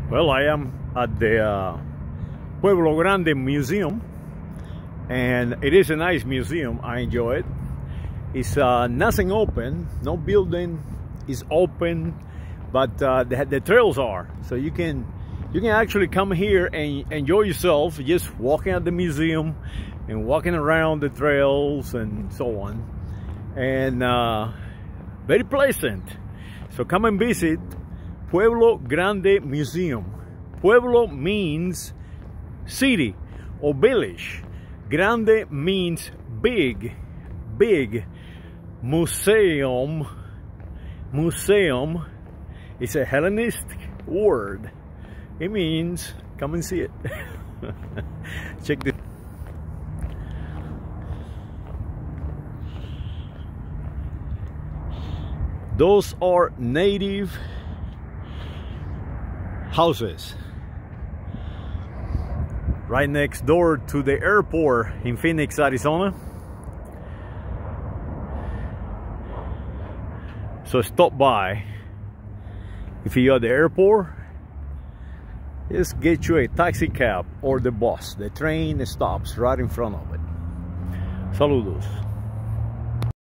Well, I am at the Pueblo Grande Museum, and it is a nice museum. I enjoy it. It's nothing open, no building is open, but the trails are, so you can actually come here and enjoy yourself, just walking at the museum and walking around the trails and so on, and very pleasant. So come and visit Pueblo Grande Museum. Pueblo means city or village. Grande means big. Museum is a Hellenistic word. It means come and see it. Check this. Those are native houses right next door to the airport in Phoenix, Arizona. So stop by. If you're at the airport, just get you a taxi cab or the bus. The train stops right in front of it. Saludos.